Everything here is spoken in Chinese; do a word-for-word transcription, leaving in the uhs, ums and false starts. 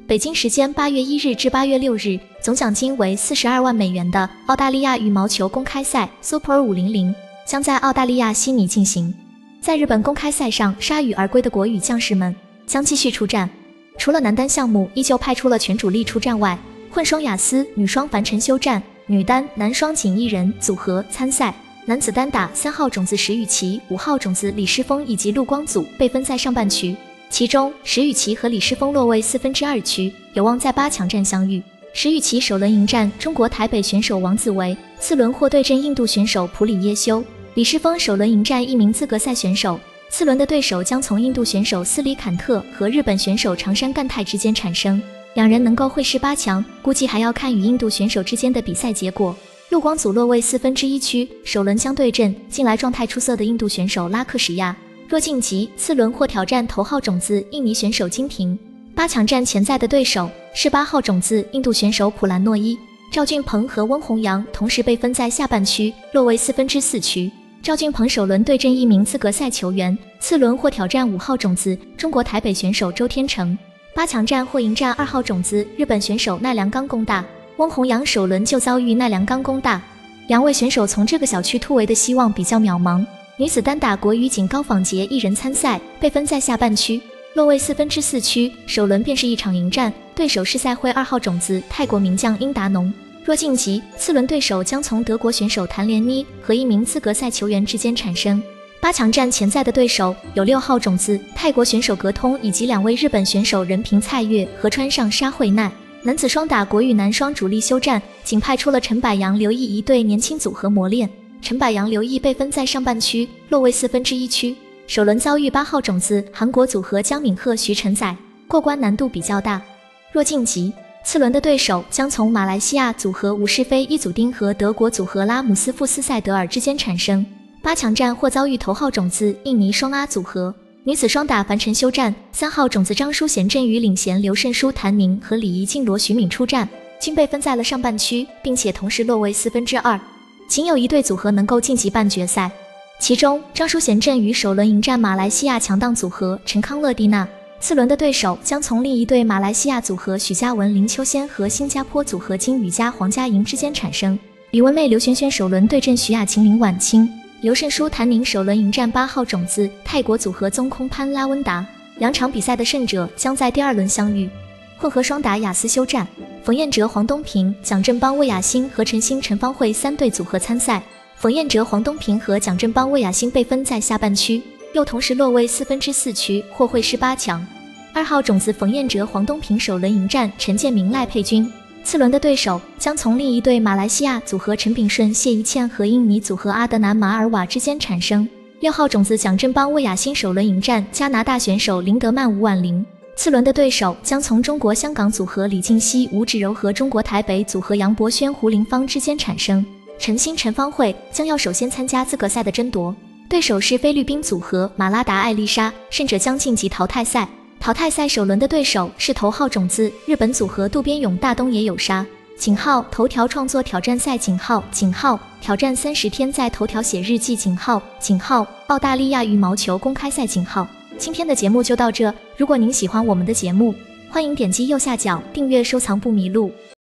北京时间八月一日至八月六日，总奖金为四十二万美元的澳大利亚羽毛球公开赛 Super 五百将在澳大利亚悉尼进行。在日本公开赛上，铩羽而归的国羽将士们将继续出战。除了男单项目依旧派出了全主力出战外，混双雅思、女双樊晨休战，女单、男双仅一人组合参赛。男子单打三号种子石宇奇、五号种子李诗沣以及陆光祖被分在上半区，其中石宇奇和李诗沣落位四分之二区，有望在八强战相遇。石宇奇首轮迎战中国台北选手王子维，次轮或对阵印度选手普里耶修。李诗沣首轮迎战一名资格赛选手，次轮的对手将从印度选手斯里坎特和日本选手长山干太之间产生，两人能够会师八强，估计还要看与印度选手之间的比赛结果。陆光祖落位四分之一区，首轮将对阵近来状态出色的印度选手拉克什亚，若晋级，次轮或挑战头号种子印尼选手金廷。八强战潜在的对手是八号种子印度选手普兰诺伊。赵俊鹏和温宏洋同时被分在下半区，落位四分之四区。赵俊鹏首轮对阵一名资格赛球员，次轮或挑战五号种子中国台北选手周天成。八强战或迎战二号种子日本选手奈良冈功大。温宏洋首轮就遭遇奈良冈功大，两位选手从这个小区突围的希望比较渺茫。女子单打国羽仅高仿洁一人参赛，被分在下半区，落位四分之四区，首轮便是一场迎战，对手是赛会二号种子泰国名将英达农。若晋级，次轮对手将从德国选手谭连妮和一名资格赛球员之间产生。八强战潜在的对手有六号种子泰国选手格通以及两位日本选手任平蔡月和川上沙惠奈。男子双打国羽男双主力休战，仅派出了陈柏阳、刘毅一对年轻组合磨练。陈柏阳、刘毅被分在上半区，落位四分之一区，首轮遭遇八号种子韩国组合姜敏赫、徐晨载，过关难度比较大。若晋级，次轮的对手将从马来西亚组合吴世飞、伊祖丁和德国组合拉姆斯傅斯塞德尔之间产生。八强战或遭遇头号种子印尼双阿组合。女子双打樊晨休战，三号种子张淑娴、郑宇领衔刘胜书、谭宁和李怡静、罗许敏出战，均被分在了上半区，并且同时落位四分之二。仅有一对组合能够晋级半决赛，其中张淑娴、郑宇首轮迎战马来西亚强档组合陈康乐蒂娜，次轮的对手将从另一对马来西亚组合许嘉文、林秋仙和新加坡组合金宇佳、黄嘉莹之间产生。李文妹、刘璇璇首轮对阵徐雅琴、林婉清。刘胜书、谭宁首轮迎战八号种子泰国组合宗空潘拉温达，两场比赛的胜者将在第二轮相遇。混合双打雅思休战，冯彦哲、黄东萍、蒋振邦、魏雅欣和陈星、陈芳慧三对组合参赛。冯彦哲、黄东萍和蒋振邦、魏雅欣被分在下半区，又同时落位四分之四区，或会师八强。二号种子冯彦哲、黄东萍首轮迎战陈建明、赖佩君。次轮的对手将从另一对马来西亚组合陈炳顺、谢怡倩和印尼组合阿德南马尔瓦之间产生。六号种子蒋振邦、魏雅欣首轮迎战加拿大选手林德曼、吴婉玲。次轮的对手将从中国香港组合李静熙、吴芷柔和中国台北组合杨博轩、胡林芳之间产生。陈星、陈芳慧将要首先参加资格赛的争夺，对手是菲律宾组合马拉达、艾丽莎，胜者将晋级淘汰赛。淘汰赛首轮的对手是头号种子日本组合渡边勇、大东野有沙。井号头条创作挑战赛井号井号挑战三十天在头条写日记井号井号澳大利亚羽毛球公开赛井号。今天的节目就到这，如果您喜欢我们的节目，欢迎点击右下角订阅收藏不迷路。